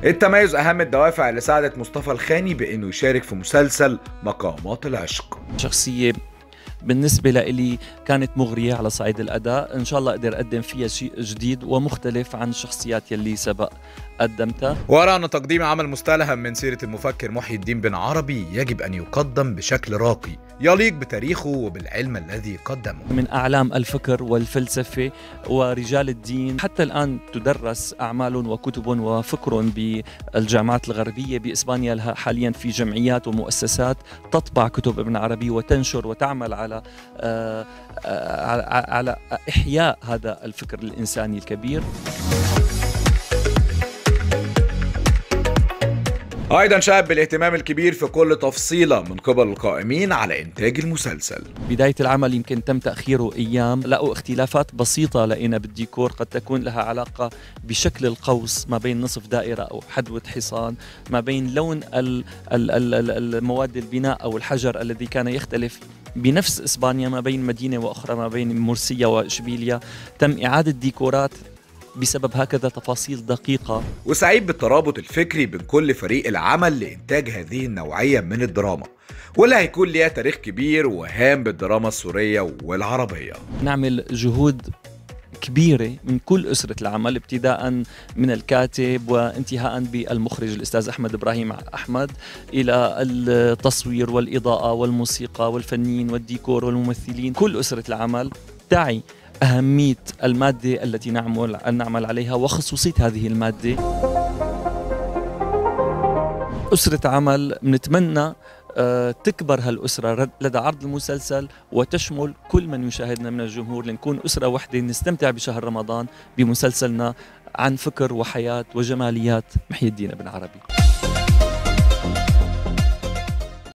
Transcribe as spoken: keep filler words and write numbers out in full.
التميز أهم الدوافع اللي ساعدت مصطفى الخاني بأنه يشارك في مسلسل مقامات العشق. شخصية بالنسبة لإلي كانت مغرية على صعيد الأداء، إن شاء الله أقدر أقدم فيها شيء جديد ومختلف عن الشخصيات يلي سبق قدمتها. وأرى أن تقديم عمل مستلهم من سيرة المفكر محي الدين بن عربي يجب أن يقدم بشكل راقي يليق بتاريخه وبالعلم الذي قدمه. من أعلام الفكر والفلسفة ورجال الدين، حتى الآن تدرس أعمال وكتب وفكر بالجامعات الغربية بإسبانيا. حاليا في جمعيات ومؤسسات تطبع كتب ابن عربي وتنشر وتعمل على على إحياء هذا الفكر الإنساني الكبير. أيضا شاب بالاهتمام الكبير في كل تفصيلة من قبل القائمين على إنتاج المسلسل. بداية العمل يمكن تم تأخيره أيام، لقوا اختلافات بسيطة لقينا بالديكور قد تكون لها علاقة بشكل القوس ما بين نصف دائرة أو حدوة حصان، ما بين لون المواد البناء أو الحجر الذي كان يختلف بنفس إسبانيا ما بين مدينة وأخرى، ما بين مرسية وإشبيلية. تم إعادة ديكورات بسبب هكذا تفاصيل دقيقة. وسعيد بالترابط الفكري بين كل فريق العمل لإنتاج هذه النوعية من الدراما، واللي هيكون ليها تاريخ كبير وهام بالدراما السورية والعربية. نعمل جهود كبيرة من كل أسرة العمل، ابتداء من الكاتب وانتهاء بالمخرج الأستاذ أحمد إبراهيم أحمد، إلى التصوير والإضاءة والموسيقى والفنيين والديكور والممثلين. كل أسرة العمل تعي أهمية المادة التي نعمل نعمل عليها وخصوصية هذه المادة. أسرة عمل بنتمنى تكبر هالأسرة لدى عرض المسلسل وتشمل كل من يشاهدنا من الجمهور، لنكون أسرة واحدة نستمتع بشهر رمضان بمسلسلنا عن فكر وحياة وجماليات محي الدين بن عربي.